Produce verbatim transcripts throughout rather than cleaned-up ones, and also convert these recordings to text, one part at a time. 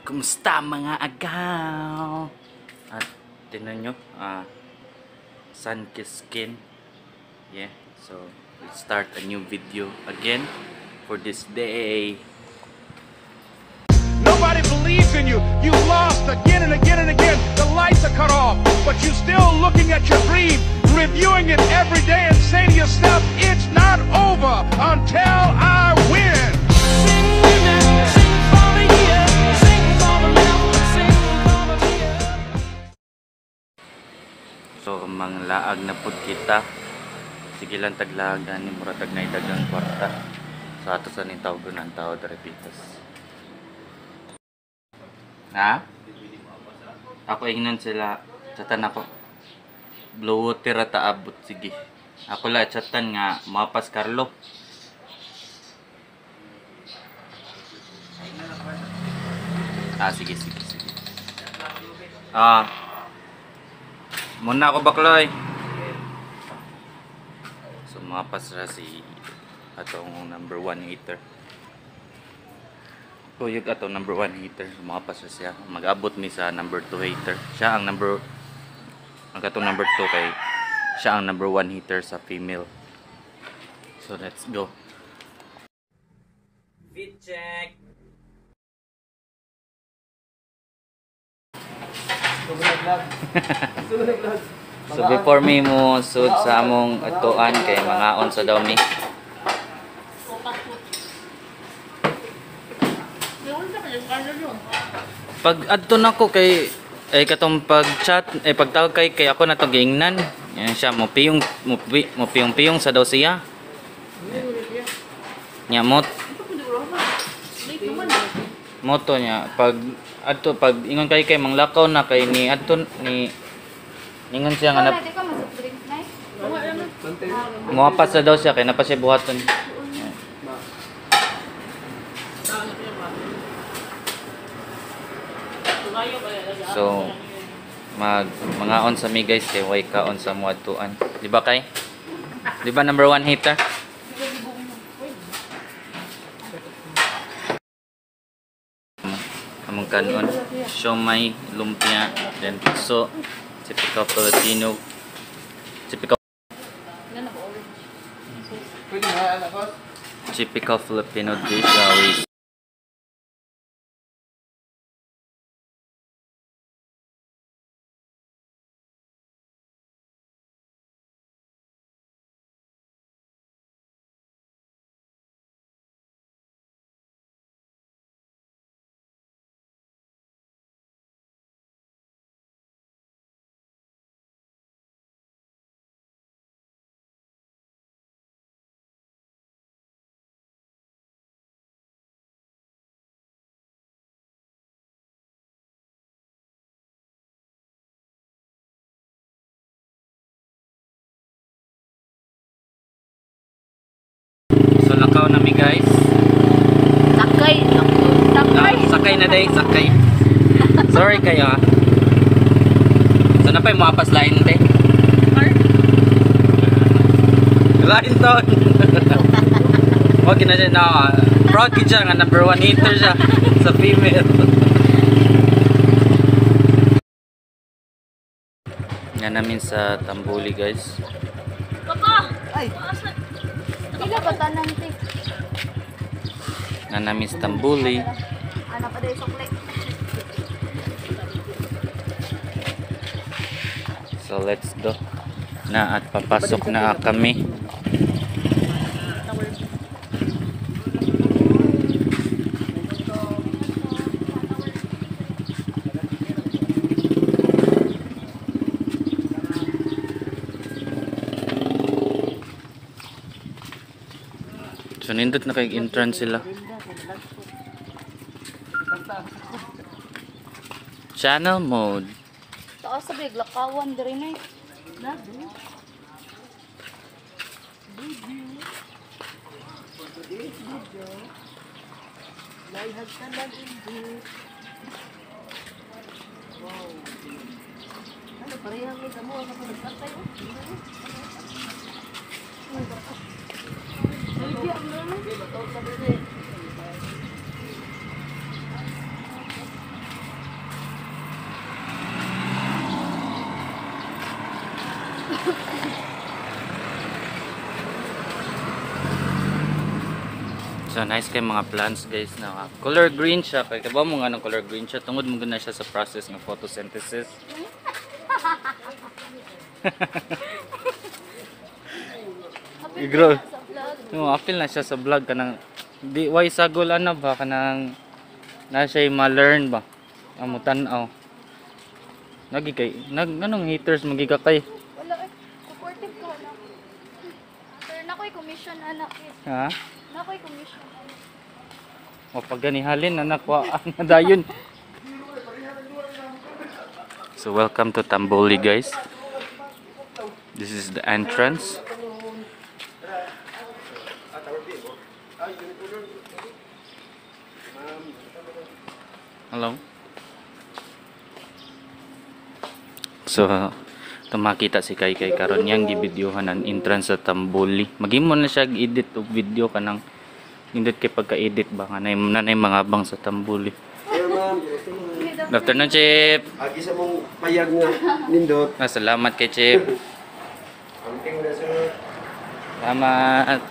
Kumusta mga agaw? At tinan nyo, uh, sun-kissed skin. Yeah, so let's start a new video again for this day. Nobody believes in you. You lost again and again and again. The lights are cut off, but you're still looking at your dream, reviewing it every day and saying to yourself, it's not over until I win. So manglaag na pud kita. Sige lang taglaag ani mura tag nay dagang kwarta. Sa ato sa ning tawag ng tao repitas. Ha? Ako ingnon sila chatan ako. Blow tira ta abot sige. Ako la chatan nga mapas Carlo. Ah sige sige sige. Ah muna ako bakloy. So mapas ra si atong number one hater. Kuyog atong number one hater. Mapas ra siya. Mag-abot mi sa number two hater. Siya ang number ang atong number two kay siya ang number one hater sa female. So let's go. Fit check. So before me mo sud sa among atuan kay mga on sa daw mi. Pag adto nako kay ay katong pag chat ay pagtawag kay kay ako na to giingnan. Yan siya mo piyong mo, pi, mo piyong piyong sa daw siya. Nya mot. Moto niya pag adto pag ingon kay kay manglakaw na kay ni adto ni ingon siya nga nap muapas na daw siya kay napa siya buhaton. So mag mga on sa mi guys kay way ka on sa muadtuan. Di ba kay? Di ba number one hater? Among kanon, siomai, lumpia, then puso, typical Filipino, typical typical Filipino dish always. So lakaw na mi guys. Sakay, sakay. Ah, sakay na day, sakay. Sorry kayo ah. So na pa mo apas lain te. Lain to. Wag na siya na. Proud kid siya nga number one hater siya sa female. Nga namin sa Tambuli guys. Papa! Ay! Ila ba tanan ti? Nga namin sa Tambuli. Ano pa day sukli? So let's go na at papasok na kami. So nindot na kay entrance sila. Channel mode. Taas sa big lakawan diri nay. Na. Wow. Ano parehang ni kamo sa pagkatay oh. Hindi ang naman. So nice kay mga plants guys na color green siya. Kaya kaba mo nga ng color green siya. Tungod mo na siya sa process ng photosynthesis. Igro. No, apil na siya sa vlog kanang di why sagol ano ba kanang na siya ma-learn ba. Amo tan-aw. Nagi kay nag anong haters magiga kay. Wala eh. Supportive ko na. Sir, nakoy commission anak eh. Ha? Nakoy commission anak. O pag ganihalin anak wa na dayon. So welcome to Tamboli guys. This is the entrance. Hello. So tumakita si Kai Kai karon yang gibidyohan ang entrance sa Tamboli. Magimo na siya edit og video kanang indot kay pagka-edit ba nga nanay mga abang sa Tamboli. Hello ma'am. Good afternoon, Chip. Agi sa mong payag nga nindot. Ah, salamat kay Chip. Amping na sir. Salamat.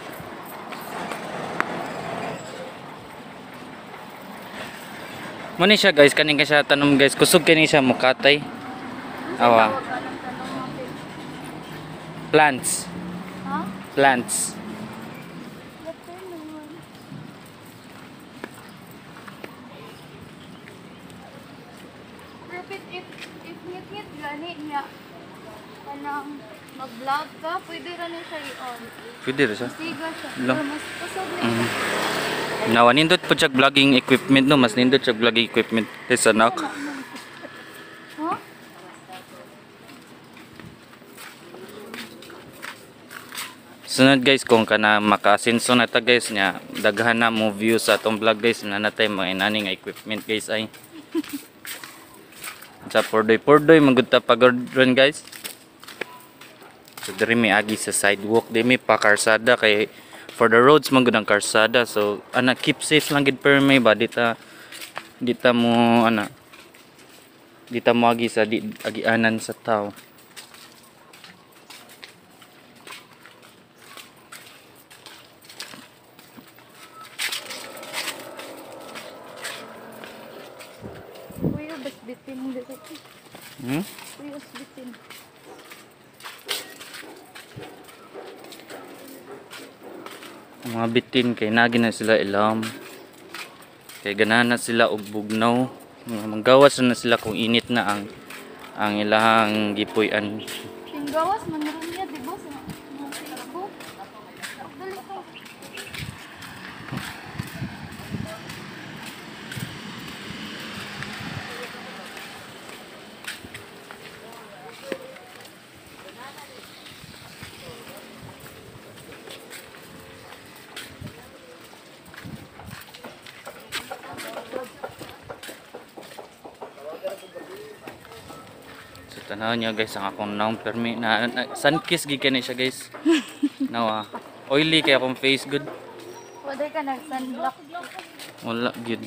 Muna siya guys, kaning ka siya tanom guys. Kusog kani siya mukatay. Awa. Tawag ka ng tanong ng page. Plants. Ha? Plants. Letter naman. Repeat if if ngit-ngit gani niya. Kanang mag-vlog ka, pwede rin niya siya i-on. Pwede rin siya. Siga siya. Lo. Pero mas kusog na Mm. siya. Nawa nindot po siya vlogging equipment no, mas nindot siya vlogging equipment kaysa nak. Ha? Sunod guys, kung kana maka-asenso na ta guys nya, daghan na mo views sa atong vlog guys na natay mga inani nga equipment guys ay. Sa pordoy pordoy magudta pagod-run guys. So diri may agi sa sidewalk, di may pa karsada kay for the roads man gud ang karsada. So ana keep safe lang gid per may ba dita dita mo ana dita mo agi sa di, agianan sa tao. Kuya, bas bitin mo dito. Hmm? Kuya, bas bitin. Ang mga bitin kay nagi na sila ilam. Kay ganahan na sila og bugnaw. Mga manggawas na sila kung init na ang ang ilang gipuy-an. Tinggawas, maniron niya, di ba? Sa mga Facebook. Dali ko. So tanaw niya guys ang akong naong permi na, na sunkiss gid kani siya guys. Nawa. Oily kay akong face good. Pwede ka nag-sunblock. Wala gid.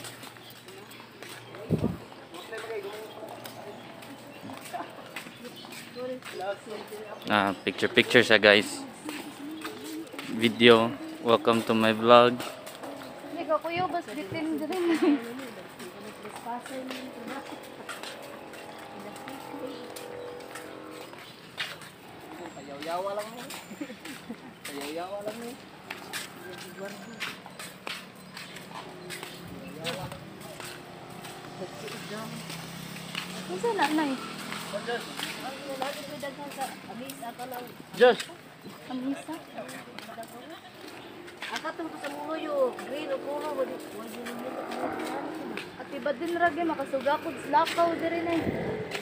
Ah, picture picture siya guys. Video. Welcome to my vlog. Hindi ka, kuya, bas bitin din. Yawa lang mo. Yawa lang mo. Isa na, nay. Josh. Amisa. Akatong ko sa muyo, green o puno mo di. At iba din ragi, makasugakod slakaw diri na eh.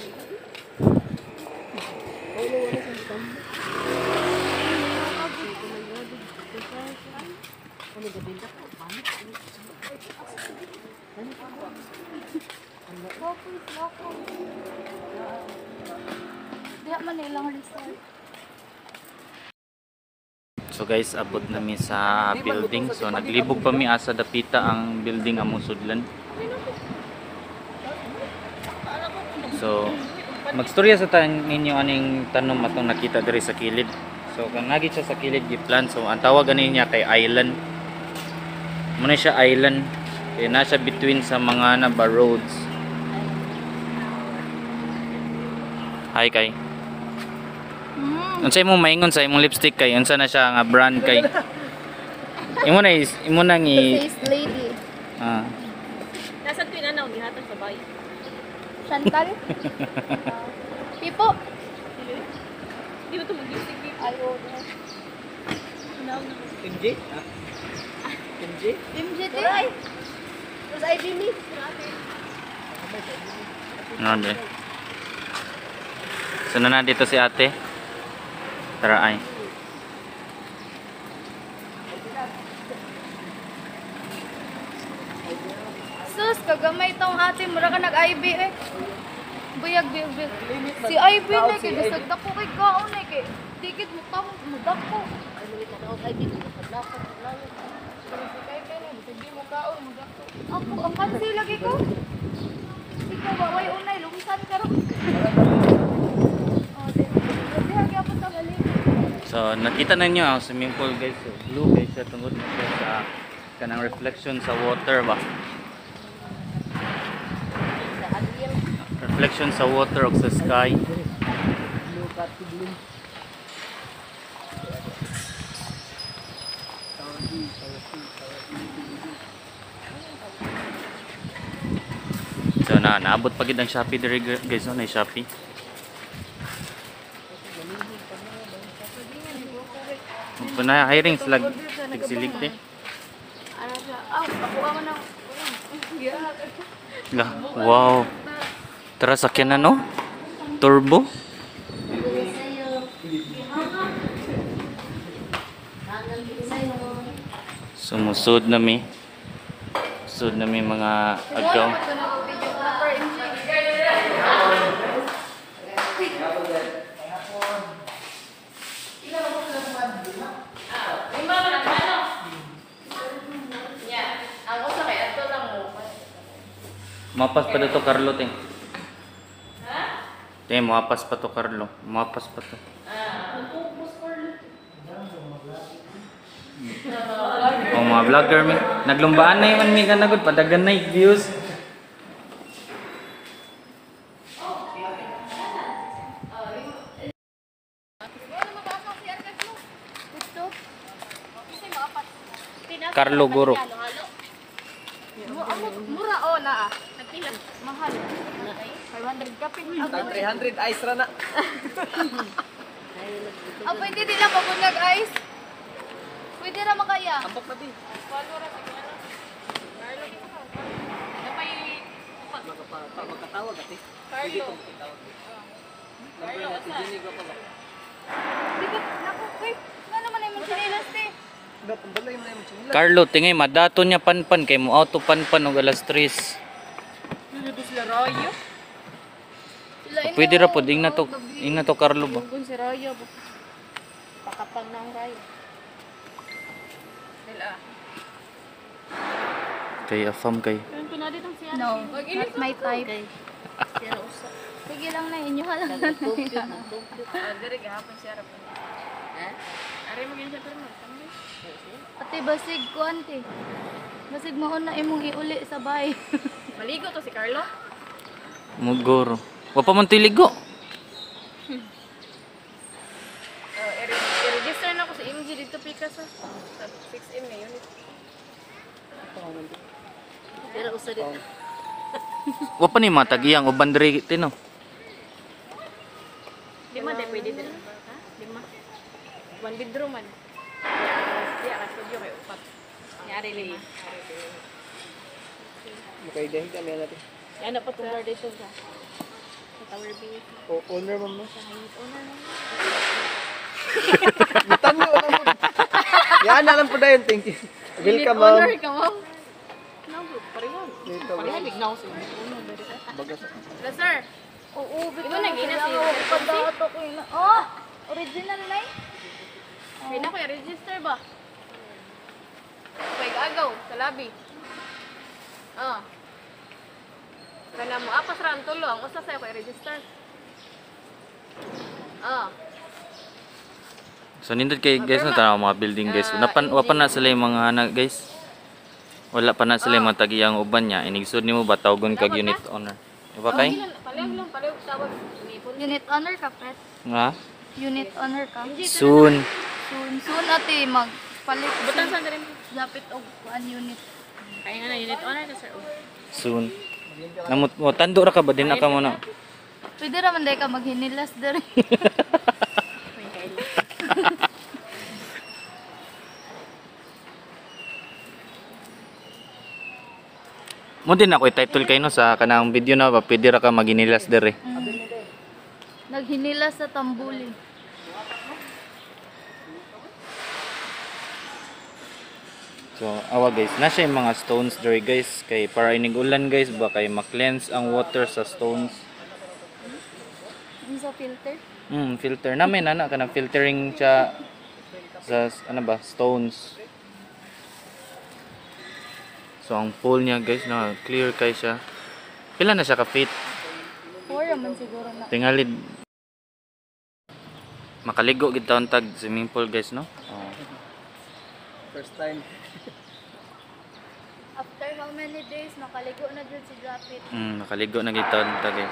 Slakaw, slakaw. Diha man ilang resort. So guys, abot na mi sa building. So naglibog pa mi asa dapita ang building among sudlan. So magstorya sa tan ninyo aning tanom atong nakita diri sa kilid. So kung nagi siya sa kilid gi-plant, so ang tawag ani niya kay island. Muna siya island. Kaya nasa between sa mga na ba roads. Hi kay. Hmm. Unsa imong maingon sa imong lipstick kay? Unsa na siya nga brand kay? Imo na is, imo nang i Face lady. ah. Nasa twin ano, gihatag sa bahay. Chantal. Pipo. Di ba ito mag-isig dito? Ayaw. M J? M J? M J T. Tapos I believe. Ano de? So na dito si ate. Tara ay. Sus, kagamay tong ate. Mura ka nag-I B eh. Buyag, buyag, buyag. Si I B na kay bisag dako kay kaon eh kay. Tikit mo tamo mo dako. Ay, malit na ako. I B. Paglapat, paglapat. Kay kay na bisag di mo kaon mo dako. Ako, ang kansi lagi ko. Ikaw ba way unay lumisan ka ro. Oh, di. Di hagi ako ta gali. So nakita na niyo ang swimming pool guys. So, blue guys siya tungod na siya sa kanang reflection sa water ba. Reflection sa water o sa sky. So na naabot pa gid ang Shopee diri guys, no, na Shopee. Puna hiring slag tigsilig di. Ano siya? Ah, ako ako nang Lah, wow. Tara sakyan na no? Turbo. Sumusod na mi. Susud na mi mga agaw. Mapas pa dito Carlo ting. Ha? Ting, mapas pa to Carlo. Mapas pa to. Oh, mga vlogger mi. Naglumbaan na yung mi ganagod padagan na yung views. Carlo Guro. Mura o na ah. Mahal. five hundred kapin. three hundred ice ra na. Ah, pwede din lang mabunyag ice. Pwede ra makaya. Ambok na di. Magkatawag ati. Carlo. Carlo, asa? Di ba, naku, wait. Nga naman ay magsinilas eh. Balay mo na yung chumila. Carlo, tingay madato niya panpan kay mo auto panpan og alas tres. Dito sila Rayo. Sila ino, Pwede ra pod ingna to, gabi. ingna to Carlo ba. Kung si Rayo. Pakapang na ang Rayo. Sila. Kay afam kay. No, not my type. Sige lang na, inyo lang na. Dari gahapon siya ra pa. Ha? Ari mo gyud siya pero magtambi. Ate, basig ko, ante. Basig mo na imong iuli sa bay. Maligo to si Carlo. Mugoro. Wa pa man tiligo. Uh, i-register na ko sa M G dito pika sa six M na unit. Pero usa dito. Wa pa ni matag iyang uban diri tino. Di man dai pwede din. Ha? Di man. One bedroom man. Di ara studio kay upat. Yari lima. Makay dahil kami natin. Yan na pa tular dito sa sa Tower B. O, owner mo mo. Sa Hyatt owner na. Tanyo na mo. Yan na lang po dahil. Thank you. Welcome, ma'am. Owner ka ma'am. No, pareho. Dito, Pareho ma'am. big now sa owner dito. Bagas. Hello sir. Oo, bito Iba na, gina si- Padato ko yun. Oh, original na eh. Kaya na ko register ba? Pwede agaw sa lobby. Ah. Kana mo apas ra ang tulo ang usa sayo kay register. Ah. So nindot kay guys na tanaw mga building guys. Napan wa pa na sila yung mga ana guys. Wala pa na sila mga tagiyang uban niya. Inigsud nimo ba tawgon kag unit owner? Iba kay? Palihog lang, palihog tawag. Umipon. Unit honor ka, Pet. Nga? Unit honor ka. Soon. Soon, soon ate magpalit. Butang sa rin. Dapit og kuan unit. Kaya nga na, unit honor na sir. Soon. Namut mo tando ra ka ba din aka mo na? Pwede raman dahil ka maghinilas dere. May kaili. Mo din ako i-title kay no sa kanang video na ba pwede ra ka maginilas dere. Naghinilas sa tambuli. So awa guys, na siya yung mga stones dere guys kay para inig ulan guys ba kay ma-cleanse ang water sa stones. Yung sa filter. Hmm, filter namin ana kanang filtering siya sa ano ba, stones. So ang pool niya guys na clear kay siya. Pila na siya ka feet? Four raman siguro na. Tingalid. Makaligo gid taon tag swimming pool guys no. Oh. First time. After how many days, makaligo na dyan si Japit. Mm, nakaligo na gid taon tag guys.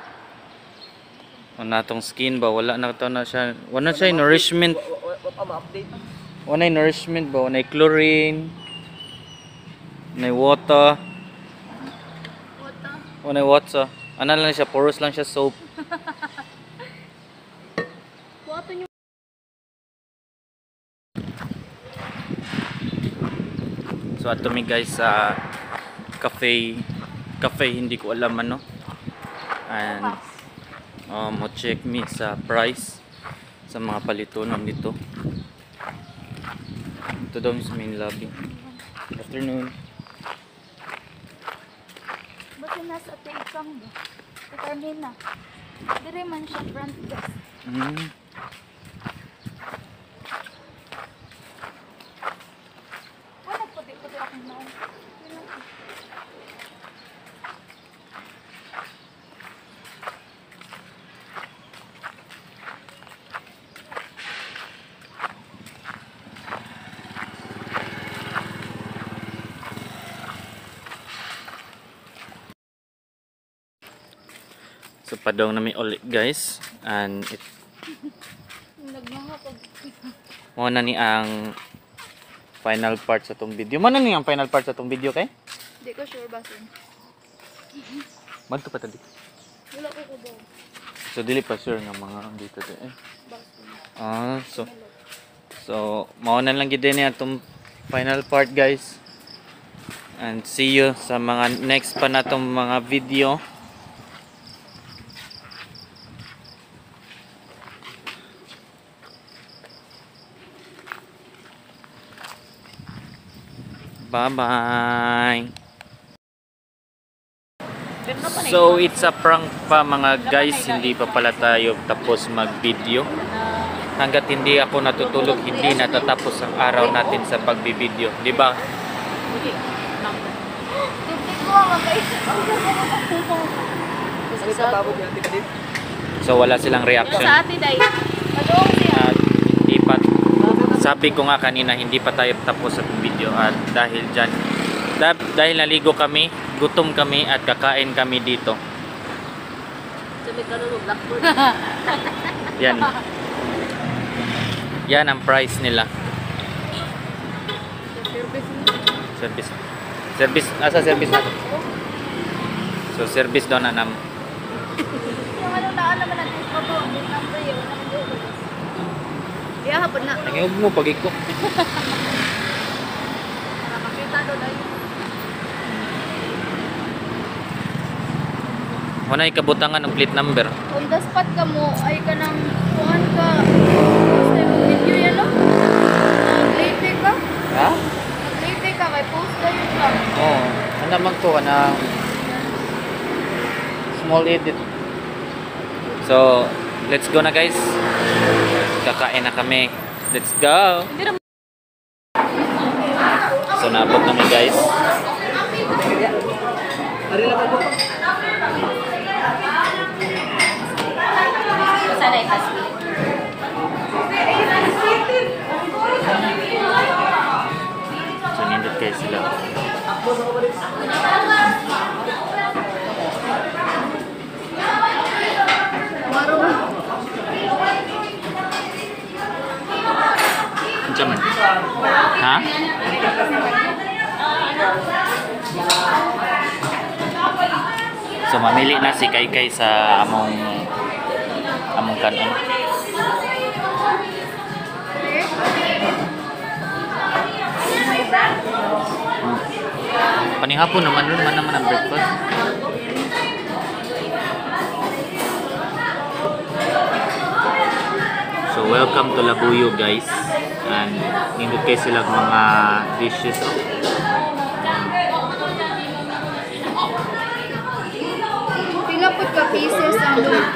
Ano natong skin ba wala na taon na siya. Wala siya nourishment. Wa pa ma-update. Wala nourishment ba, wala chlorine. Wala water. Wata. Wala water. Ano lang siya, porous lang siya soap. Wata nyo. So ato mi guys sa cafe cafe hindi ko alam ano. And um mo check me sa price sa mga palitonon dito. Ito daw sa main lobby. Afternoon. Ba't yung nasa ate ikam ba? Si Carmina. Dire man siya front desk. Mm. Wala puti-puti akong naon. So padong na mi ulit guys. And it Nagmanga pag... mo na ni ang final part sa tong video. Mo na ni ang final part sa tong video kay? Di ko sure basin. Magto pa tadi. Wala ko ko daw. So dili pa sure nga mga dito eh. Basin. Ah, so so mao na lang gid ni atong final part guys. And see you sa mga next pa natong mga video. Bye-bye. So it's a prank pa mga guys, hindi pa pala tayo tapos mag-video. Hanggat hindi ako natutulog, hindi natatapos ang araw natin sa pagbibideo, di ba? Tubig ko ang makaisip. Ano ka babog yan tika din? So wala silang reaction. Sa ate day. Madong siya. At hindi pa, sabi ko nga kanina, hindi pa tayo tapos sa video. At dahil dyan, dah, dahil naligo kami, gutom kami at kakain kami dito. Sabi ka rin blackboard. Yan. Yan ang price nila. Service. Service. Asa service na? So service daw na nam. Yung ano naan naman natin sa to. Ang number yun. Ang number yun. Iya hapon na. Nangiyog mo pag iko. Para makita doon ay. Wala ikabutangan ng plate number. On the spot ka mo ay ka nang kuhan ka. Post tayo ng video yan no? Nag-lipe ka? Ha? Nag-lipe ka kay post tayo ka. Oo. Oh, ano naman to? Ano? Small edit. So, let's go na guys. Kakain na kami. Let's go. So, nabot namin guys. Ari lang po. Sana itasli. So, nindot guys sila. Anca man? Ha? So mamili na si Kai Kai sa among among kanon. Panihapon naman ron man naman ang breakfast. So welcome to Labuyo guys. And nindot kay sila mga dishes. Pila po ka pieces ang luto.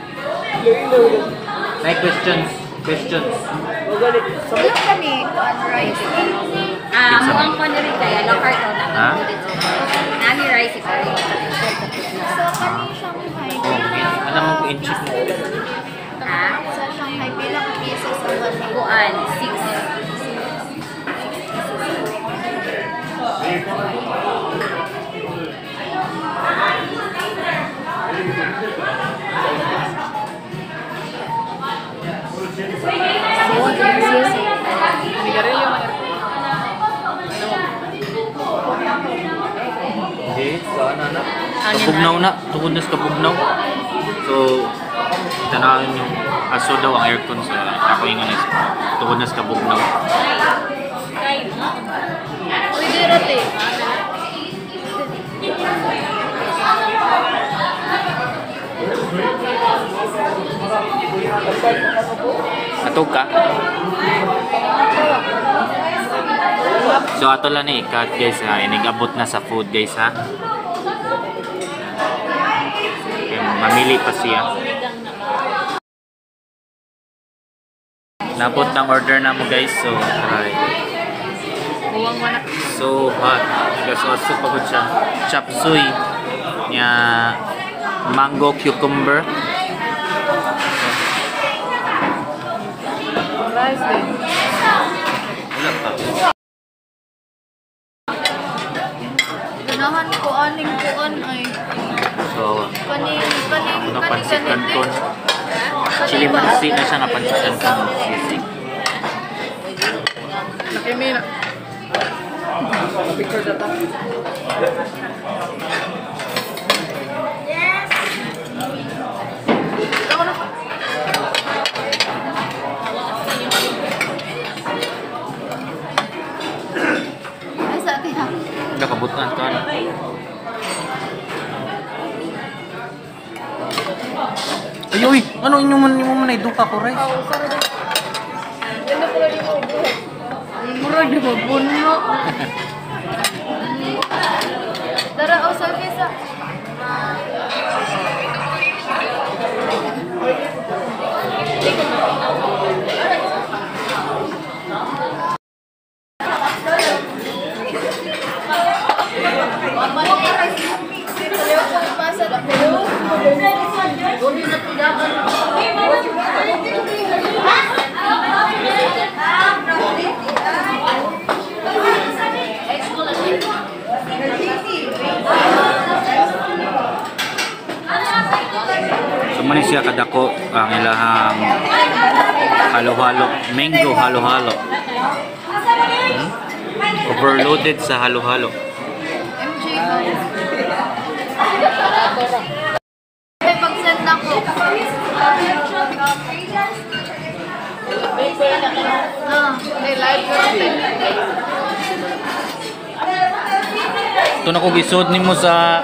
May questions. Questions. Pila ka ni on rice? Ah, mukhang pa na rin kaya. Local to na. Ha? Nani rice ikaw rin. Sa kani Shanghai. Oh, alam mo in cheap mo. Ha? Sa Shanghai, pila ka pieces ang one? Kuan, six. Hindi, sa ano na? Kabugnaw na, tukod na sa kabugnaw. So, tanawin yung aso daw ang aircon sa ako yung anis. Tukod na sa kabugnaw. Pwede rate. Atog ka? So ato lang ni ikat guys ha, inigabot na sa food guys ha. Okay, mamili pa siya. Nabot ng order na mo guys, so try. So hot, nagasoso pa gud siya. Chop suey nya mango cucumber. Wala pa. Ganahan ko aning kuan ay. So, Kaning, kaning, ano kaning pansit ganito. canton. Chili pansit na siya nga pansit canton. Sisig. Nakimina. Picture data. Ay, sa atin ha. Nakabutan ka na. Ay, uy! Ano inyo man inyo man ay duka ko rice? Murag na mabuno. Tara, o service ha. So man siya kadako ang ilahang halo-halo, mango halo-halo. Hmm? Overloaded sa halo-halo. M J May pag-send ako. Ah, may live natin. Ito na ko gisod nimo sa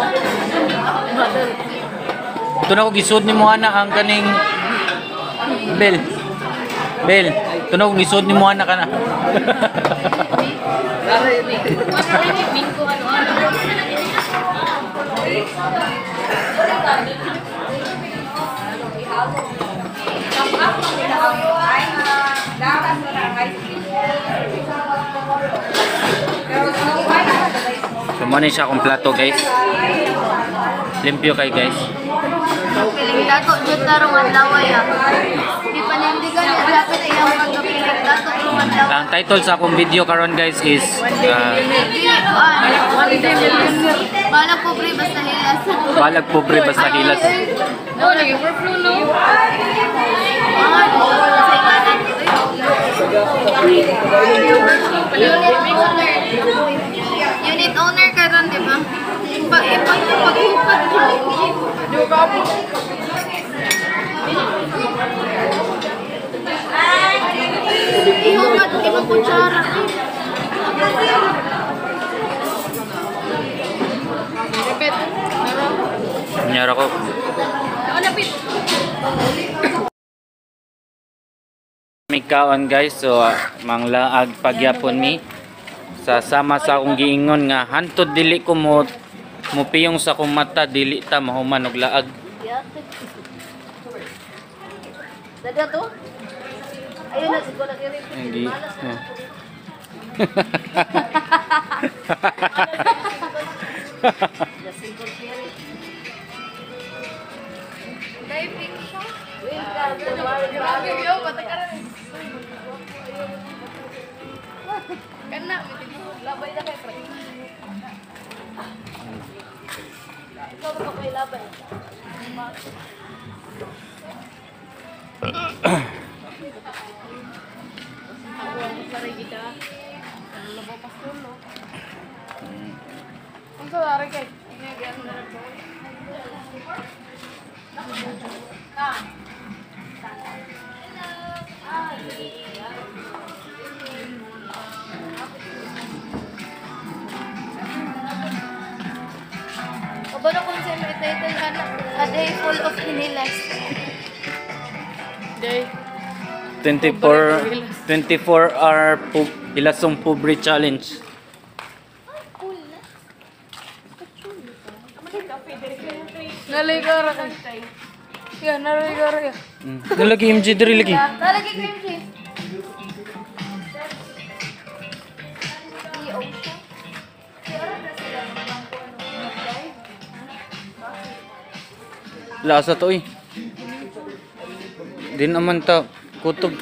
Ito na ko gisod nimo ana ang kaning bell. Bell. Ito na ko gisod nimo ana kana. Mingko ano-ano. So mo ni siya akong plato guys. Limpyo kay guys. Piling dato jud tarong adlaw ya. Di panindigan ya. Malapit na yung pagkapilit. Datong luman daw. Ang title sa akong video karon guys is uh, Dili ko ah. One day millionaire. Balang pobre basta hilas. Balag pobre basta hilas. No, nag-overflow, no? Ah, sa ikanan. Unit owner. Unit owner ka ron, di ba? Pag iba yung paghupat ko. Ihupat, ibang kutsara. Repet. Meron. Kunyara ko. Ako napit. May kaon guys, so uh, manglaag pagyapon mi sa sama sa akong giingon nga hantod dili ko mo mupiyong sa akong mata dili ta mahuman og laag. Dada to? Ayun na, siguro na kiri. Hindi. Diving siya. Yo, bata ka rin. Kana, labay na kayo. Ikaw ba kayo labay? Lari kita. Labo pas dulu. Unsa lari kay? Ini gian na rin. Ah. O ba na kung sa'yo may title anak? A day full of hinilas. Day. twenty-four twenty-four hour pub, hilasong pobre challenge. Naligara kay. Ya, naligara ya. Mm. Lagi M G diri lagi. Lalagay cream cheese. I-o siya. Kaya na sila magpangko ano. Dive. Lasa to eh. Di naman ta kutob.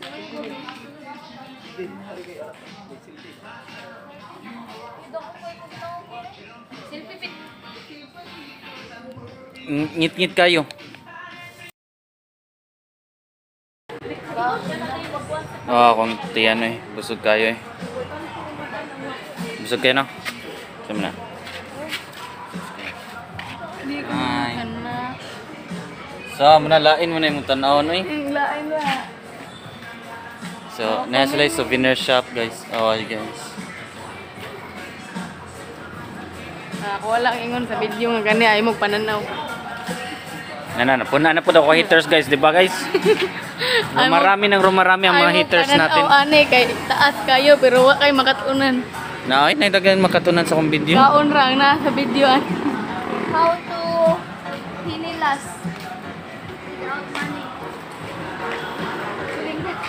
Ngit-ngit kayo. Ah, kung tiyan eh. Busog kayo eh. Busog kayo no? Sama na. Ay. So, manalain mo na yung tanaw no eh. Lain na. So, nasa sila yung souvenir shop guys. Oh, guys. Ako wala ingon sa video nga gani ay mo pananaw. Nana, napuna na po daw ko haters guys, di ba guys? Rumarami ng rumarami ang mga haters natin. Ay ane kay taas kayo pero wa kay makatunan. Na ay nagdagan makatunan sa akong video. Kaon rang na sa video an. How to hinilas without money. Lingdat.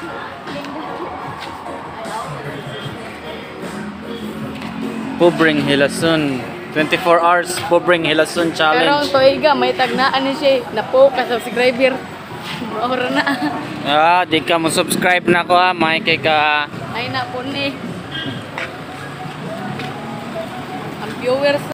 Lingdat. Pobreng Hilasun. twenty-four hours Pobreng Hilasun Pero ang challenge. toiga may tagnaan ni siya. Napo ka subscriber. Ora na. Ah, di ka mo subscribe na ko ha, may kay ka Ay na po ni. Ang viewers